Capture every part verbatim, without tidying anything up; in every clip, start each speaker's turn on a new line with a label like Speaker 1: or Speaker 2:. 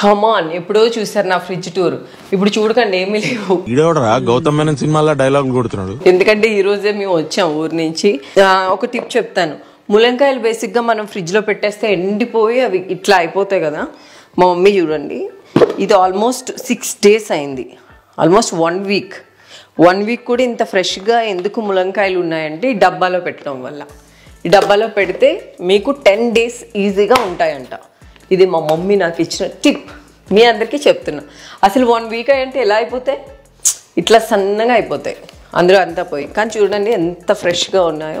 Speaker 1: కమాన్ ఎప్పుడో చూసారు నా ఫ్రిడ్జ్ టూర్, ఇప్పుడు చూడకండి ఏమీ లేవు.
Speaker 2: గౌతమ్ మేనన్ సినిమాలో డైలాగ్ కొడుతున్నాడు.
Speaker 1: ఎందుకంటే ఈ రోజే మేము వచ్చాం ఊరు నుంచి. ఒక టిప్ చెప్తాను, ములంకాయలు బేసిక్గా మనం ఫ్రిడ్జ్లో పెట్టేస్తే ఎండిపోయి అవి ఇట్లా అయిపోతాయి కదా. మా మమ్మీ చూడండి, ఇది ఆల్మోస్ట్ సిక్స్ డేస్ అయింది, almost one week one week కూడా ఇంత ఫ్రెష్గా ఎందుకు ములంకాయలు ఉన్నాయంటే ఈ డబ్బాలో పెట్టడం వల్ల. ఈ డబ్బాలో పెడితే మీకు టెన్ డేస్ ఈజీగా ఉంటాయంట. ఇది మా మమ్మీ నాకు ఇచ్చిన టిప్, మీ అందరికీ చెప్తున్నా. అసలు వన్ వీక్ అయ్యంటే ఎలా అయిపోతాయి, ఇట్లా సన్నగా అయిపోతాయి అందులో అంతా పోయి. కానీ చూడండి ఎంత ఫ్రెష్గా ఉన్నాయో.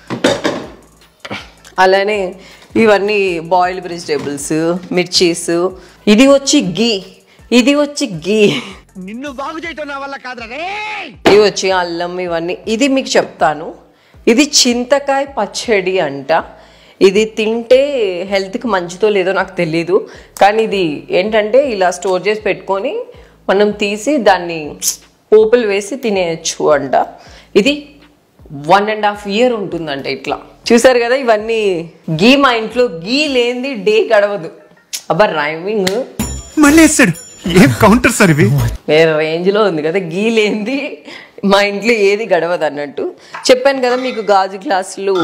Speaker 1: అలానే ఇవన్నీ బాయిల్డ్ వెజిటేబుల్స్, మిర్చీస్, ఇది వచ్చి గీ, ఇది వచ్చి గీ
Speaker 3: నిన్ను బాగు చేయటం నా వల్ల కాదురా.
Speaker 1: ఇవి వచ్చి అల్లం, ఇవన్నీ. ఇది మీకు చెప్తాను, ఇది చింతకాయ పచ్చడి అంట. ఇది తింటే హెల్త్కి మంచిదో లేదో నాకు తెలీదు, కానీ ఇది ఏంటంటే ఇలా స్టోర్ చేసి పెట్టుకొని మనం తీసి దాన్ని పోపులు వేసి తినేయచ్చు అంట. ఇది వన్ అండ్ హాఫ్ ఇయర్ ఉంటుందంట ఇట్లా. చూసారు కదా ఇవన్నీ గీ. మా ఇంట్లో గీ లేనిది డే గడవదు. అబ్బా రైమింగ్
Speaker 4: మళ్ళీ వేస్తాడు, ఏం కౌంటర్ సార్ ఇవి.
Speaker 1: వేరే రేంజ్లో ఉంది కదా, గీ లేనిది మా ఇంట్లో ఏది గడవదు అన్నట్టు. చెప్పాను కదా మీకు గాజు గ్లాసులు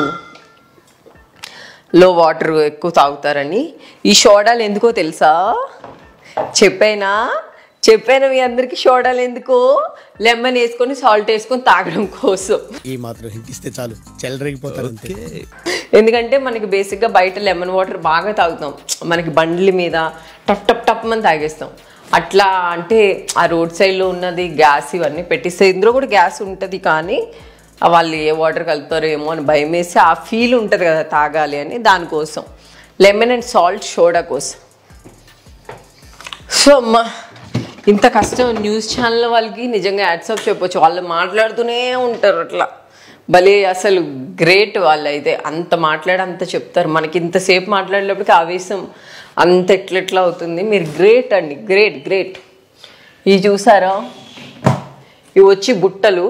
Speaker 1: లో వాటర్ ఎక్కువ తాగుతారని. ఈ సోడాలు ఎందుకో తెలుసా? చెప్పైనా చెప్పాను మీ అందరికి. సోడాలు ఎందుకో, లెమన్ వేసుకొని సాల్ట్ వేసుకొని తాగడం కోసం.
Speaker 3: ఈ మాత్రం హింట్ ఇస్తే చాలు, చెలరేగిపోతారు.
Speaker 1: ఎందుకంటే మనకి బేసిక్గా బయట లెమన్ వాటర్ బాగా తాగుతాం, మనకి బండ్ల మీద టప్ టప్ టప్ అని తాగేస్తాం. అట్లా అంటే ఆ రోడ్ సైడ్లో ఉన్నది గ్యాస్ ఇవన్నీ పెట్టిస్తే ఇందులో కూడా గ్యాస్ ఉంటుంది, కానీ వాళ్ళు ఏ వాటర్ కలుపుతారో ఏమో అని భయం వేసి ఆ ఫీల్ ఉంటుంది కదా తాగాలి అని, దానికోసం లెమన్ అండ్ సాల్ట్ సోడా కోసం. సో అమ్మా ఇంత కష్టం న్యూస్ ఛానల్ వాళ్ళకి నిజంగా యాడ్సాప్ చెప్పొచ్చు, వాళ్ళు మాట్లాడుతూనే ఉంటారు అట్లా భలే. అసలు గ్రేట్ వాళ్ళు అయితే, అంత మాట్లాడి అంత చెప్తారు. మనకి ఇంతసేపు మాట్లాడేటప్పటికి ఆవేశం అంత ఎట్లెట్లా అవుతుంది. మీరు గ్రేట్ అండి, గ్రేట్ గ్రేట్. ఇవి చూసారా, ఇవి వచ్చి బుట్టలు,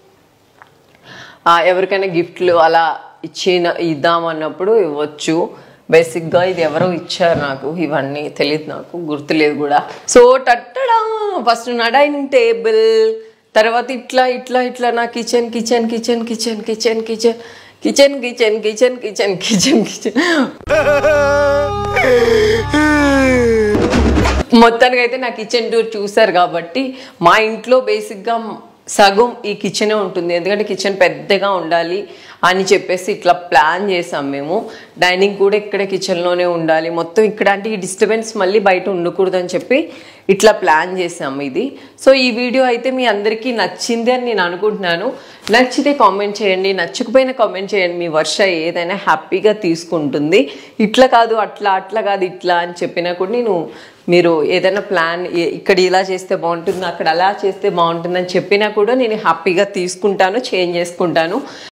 Speaker 1: ఎవరికైనా గిఫ్ట్లు అలా ఇచ్చిన ఇద్దామన్నప్పుడు ఇవ్వచ్చు. బేసిక్గా ఇది ఎవరో ఇచ్చారు నాకు, ఇవన్నీ తెలియదు నాకు, గుర్తులేదు కూడా. సో టట్టడా ఫస్ట్ నా డైనింగ్ టేబుల్, తర్వాత ఇట్లా ఇట్లా ఇట్లా నా kitchen kitchen kitchen kitchen kitchen kitchen kitchen kitchen kitchen kitchen kitchen kitchen మొత్తానికి అయితే నా కిచెన్ టూర్ చూసారు కాబట్టి మా ఇంట్లో బేసిక్గా సగం ఈ కిచెనే ఉంటుంది. ఎందుకంటే కిచెన్ పెద్దగా ఉండాలి అని చెప్పేసి ఇట్లా ప్లాన్ చేసాం మేము. డైనింగ్ కూడా ఇక్కడే కిచెన్లోనే ఉండాలి మొత్తం ఇక్కడ, అంటే ఈ డిస్టర్బెన్స్ మళ్ళీ బయట ఉండకూడదు అని చెప్పి ఇట్లా ప్లాన్ చేసాము ఇది. సో ఈ వీడియో అయితే మీ అందరికీ నచ్చింది అని నేను అనుకుంటున్నాను. నచ్చితే కామెంట్ చేయండి, నచ్చకపోయినా కామెంట్ చేయండి. మీ వర్ష ఏదైనా హ్యాపీగా తీసుకుంటుంది. ఇట్లా కాదు అట్లా, అట్లా కాదు ఇట్లా అని చెప్పినా కూడా నేను, మీరు ఏదైనా ప్లాన్ ఇక్కడ ఇలా చేస్తే బాగుంటుంది, అక్కడ అలా చేస్తే బాగుంటుంది అని చెప్పినా కూడా నేను హ్యాపీగా తీసుకుంటాను, చేంజ్ చేసుకుంటాను.